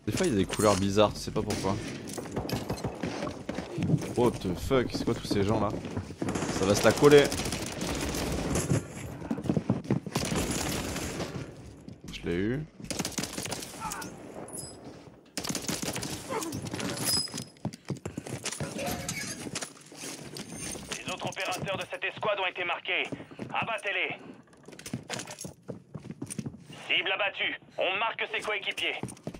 Des fois il y a des couleurs bizarres, tu sais pas pourquoi. What the fuck, c'est quoi tous ces gens là? Ça va se la coller. Je l'ai eu. Les autres opérateurs de cette escouade ont été marqués. Abattez-les. Cible abattue. On marque ses coéquipiers.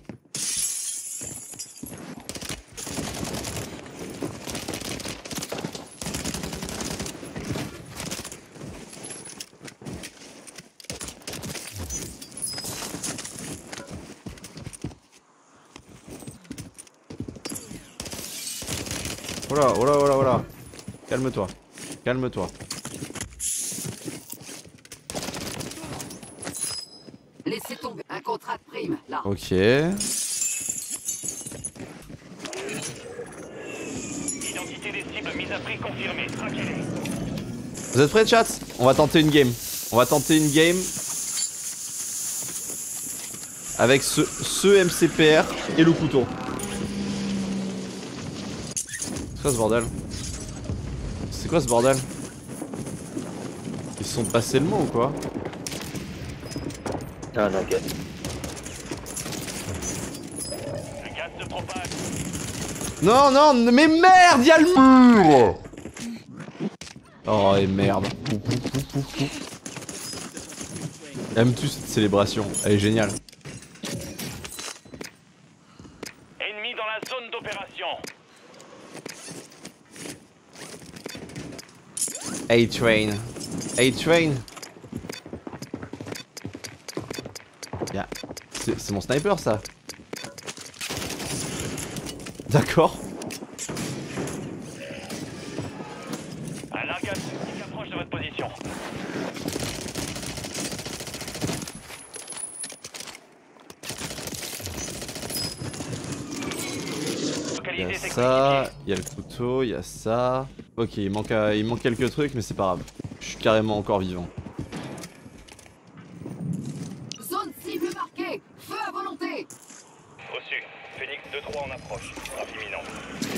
Oh là, oh là, oh là, oh là. Calme-toi. Calme-toi. Laissez tomber un contrat de prime, là. Ok. Identité des cibles mise à prix confirmée. Traquez-les. Vous êtes prêts, chat? On va tenter une game. On va tenter une game. Avec ce MCPR et le couteau. C'est quoi ce bordel? C'est quoi ce bordel? Ils se sont passés le mot ou quoi? Ah non, ok. Le gaz se propage. Non, non, mais merde, y'a le mur! Oh, et merde. Aimes-tu cette célébration? Elle est géniale. Ennemi dans la zone d'opération. A-Train. A-Train. Yeah. C'est mon sniper ça. D'accord. Un largage qui s'approche de votre position. Il y Localisez a ses ça, il y a le couteau, il y a ça. Ok, il manque quelques trucs, mais c'est pas grave. Je suis carrément encore vivant. Zone cible marquée. Feu à volonté. Reçu. Phoenix 2-3 en approche. Frappe imminente.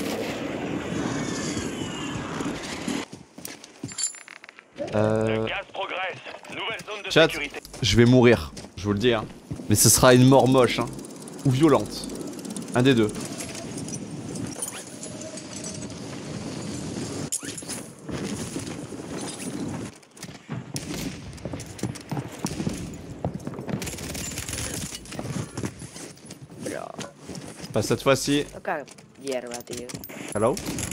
Le gaz progresse. Nouvelle zone de Chat, sécurité. je vais mourir, je vous le dis. Hein. Mais ce sera une mort moche, hein. Ou violente. Un des deux. Pas cette fois-ci. Toca hierba, tío. Hello?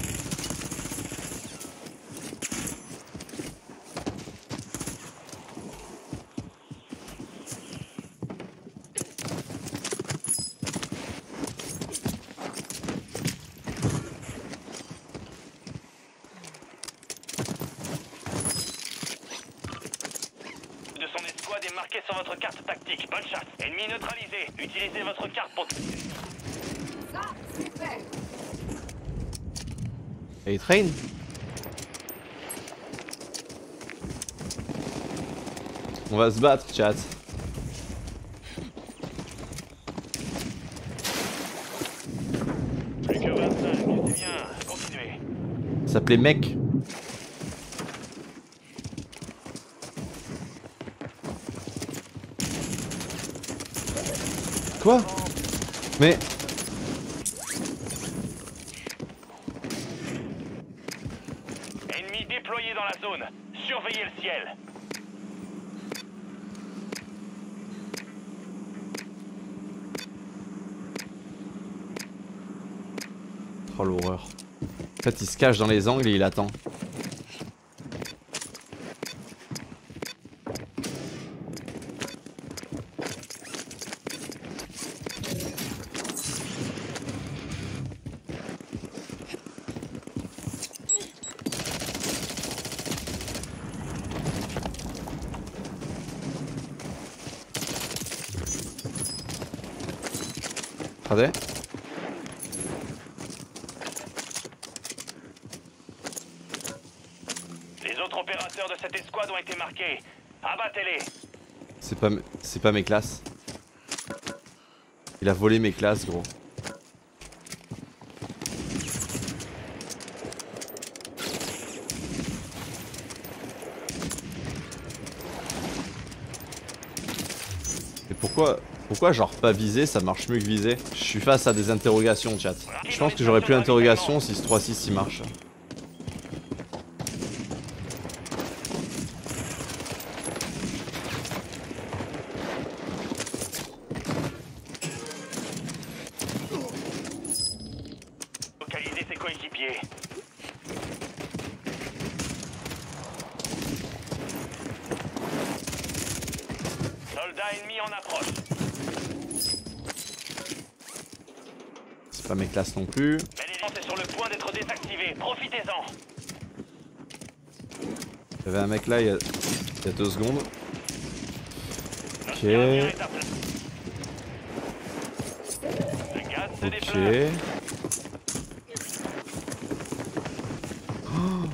De son escouade est marqué sur votre carte tactique. Bonne chasse. Ennemi neutralisé. Utilisez votre carte pour... Ça, c'est fait. A-Train? On va se battre, chat. Plus que 25. C'est bien. Continuez. Ça s'appelait mec. Quoi? Mais... Ennemi déployé dans la zone. Surveillez le ciel. Oh l'horreur. En fait il se cache dans les angles et il attend. Regardez. Les autres opérateurs de cette escouade ont été marqués. Abattez-les. C'est pas mes classes. Il a volé mes classes, gros. Et pourquoi genre pas viser, ça marche mieux que viser? Je suis face à des interrogations, chat. Je pense que j'aurais plus d'interrogations si ce 3-6 il marche. Localiser ses coéquipiers. Soldats ennemis en approche. C'est pas mes classes non plus. Mais l'élément est sur le point d'être désactivé. Profitez-en. Il y avait un mec là il y a 2 secondes. Ok. Le gaz se déploie. Ok. Oh.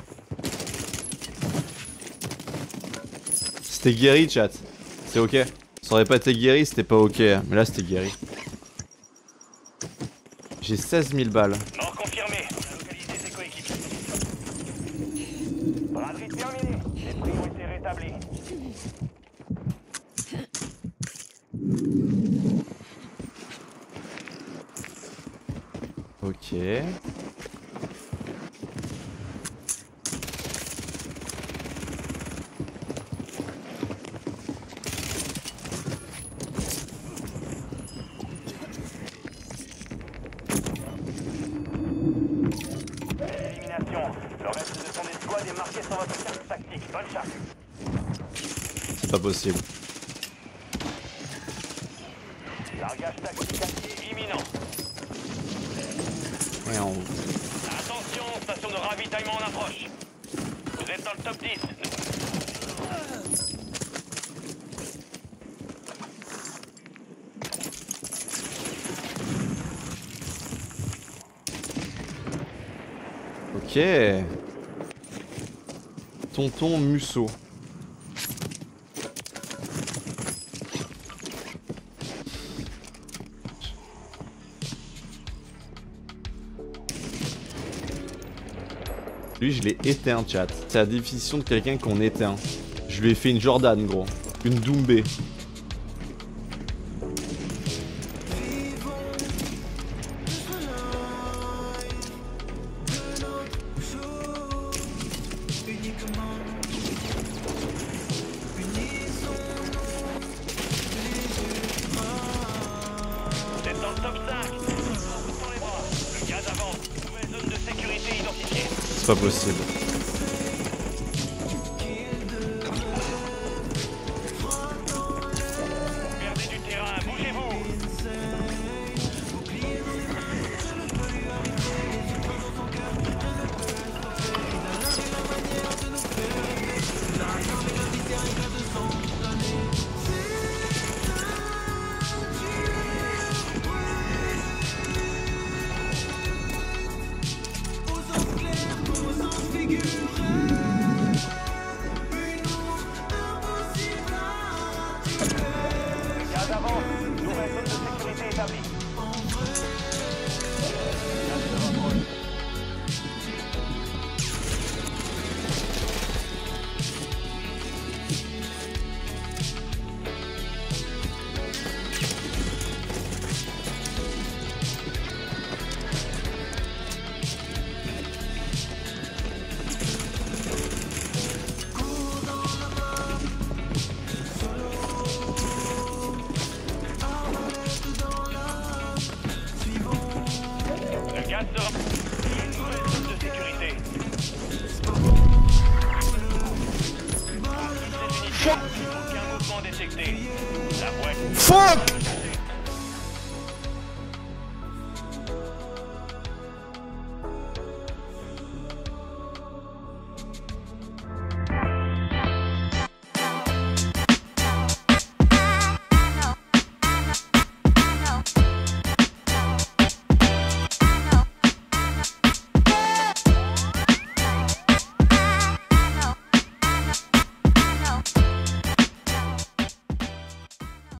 C'était guéri, chat. C'est ok. Ça aurait pas été guéri, c'était pas ok. Mais là, c'était guéri. J'ai 16 000 balles. Mort confirmé. On a localisé ses coéquipiers. Braderie terminée. Les prix ont été rétablis. Ok. Élimination. Le reste de son escouade est marqué sur votre carte tactique. Bonne chasse. C'est pas possible. Largage tactique actif imminent. Ouais, en haut. Attention, station de ravitaillement en approche. Vous êtes dans le top 10. Ok. Tonton Musso. Lui, je l'ai éteint, chat. C'est la définition de quelqu'un qu'on éteint. Je lui ai fait une Jordan, gros. Une Doumbé. Vous êtes dans le top 5. Dans les bras. Le gaz avance. Nouvelle zone de sécurité identifiée. C'est pas possible. Perdez du terrain. Bougez-vous. Le gaz avance. Nouvelle zone de sécurité établie. Gaz se rapproche. Le gaz se